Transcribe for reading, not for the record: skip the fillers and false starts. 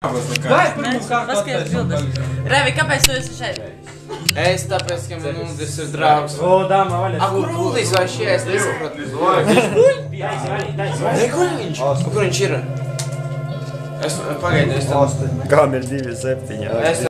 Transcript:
Vai, pirmo kārtu Paskaties bildes. Revi, kāpēc tu esi šeit? Es tāpēc, ka man Uldis ir draugs. O, dāma, vaļas. A, kur Uldis vai šie? Es nesaprotu. Viņš guļ? Neguļ viņš? Kur viņš ir? Pagaidi, es tam... Kam ir 2,7?